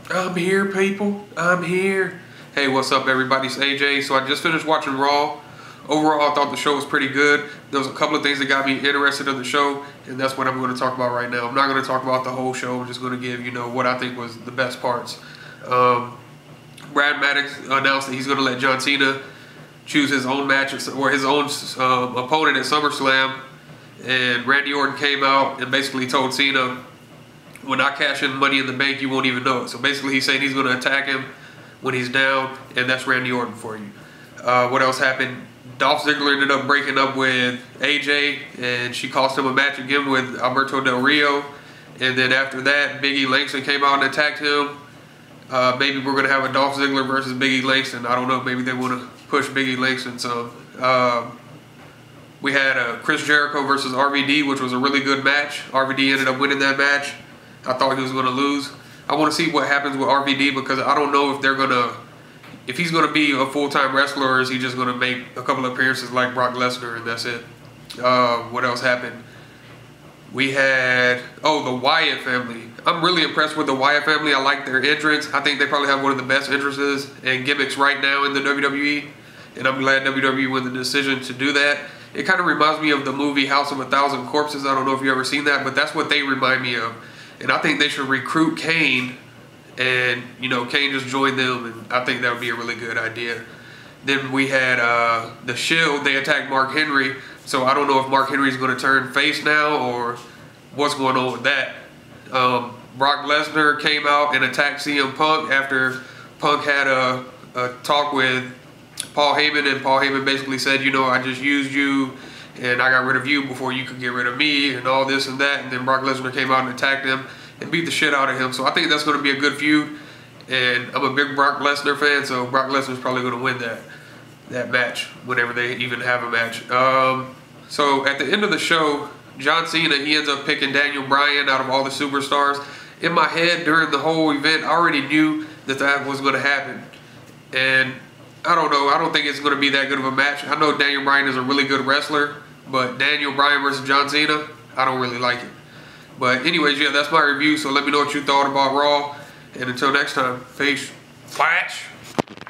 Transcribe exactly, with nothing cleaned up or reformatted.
I'm here, people. I'm here. Hey, what's up, everybody? It's A J. So I just finished watching Raw. Overall, I thought the show was pretty good. There was a couple of things that got me interested in the show, and that's what I'm going to talk about right now. I'm not going to talk about the whole show. I'm just going to give, you know, what I think was the best parts. Um, Brad Maddox announced that he's going to let John Cena choose his own match or his own um, opponent at SummerSlam. And Randy Orton came out and basically told Cena, when I cash in Money in the Bank, you won't even know it. So basically he's saying he's going to attack him when he's down, and that's Randy Orton for you. Uh, what else happened? Dolph Ziggler ended up breaking up with A J, and she cost him a match again with Alberto Del Rio. And then after that, Big E Langston came out and attacked him. Uh, maybe we're going to have a Dolph Ziggler versus Big E Langston. I don't know. Maybe they want to push Big E Langston some. Uh, we had uh, Chris Jericho versus R V D, which was a really good match. R V D ended up winning that match. I thought he was going to lose. I want to see what happens with R V D because I don't know if they're going to, if he's going to be a full-time wrestler or is he just going to make a couple of appearances like Brock Lesnar and that's it. Uh, what else happened? We had, oh, the Wyatt family. I'm really impressed with the Wyatt family. I like their entrance. I think they probably have one of the best entrances and gimmicks right now in the W W E. And I'm glad W W E made the decision to do that. It kind of reminds me of the movie House of a Thousand Corpses. I don't know if you've ever seen that, but that's what they remind me of. And I think they should recruit Kane, and you know, Kane just joined them, and I think that would be a really good idea. Then we had uh, the Shield. They attacked Mark Henry, so I don't know if Mark Henry is going to turn face now or what's going on with that. Um, Brock Lesnar came out and attacked C M Punk after Punk had a, a talk with Paul Heyman, and Paul Heyman basically said, you know, I just used you and I got rid of you before you could get rid of me and all this and that. And then Brock Lesnar came out and attacked him and beat the shit out of him. So I think that's going to be a good feud. And I'm a big Brock Lesnar fan, so Brock Lesnar's probably going to win that that match whenever they even have a match. Um, so at the end of the show, John Cena, he ends up picking Daniel Bryan out of all the superstars. In my head during the whole event, I already knew that that was going to happen. And I don't know. I don't think it's going to be that good of a match. I know Daniel Bryan is a really good wrestler, but Daniel Bryan versus John Cena, I don't really like it. But anyways, yeah, that's my review. So let me know what you thought about Raw. And until next time, peace. Flash.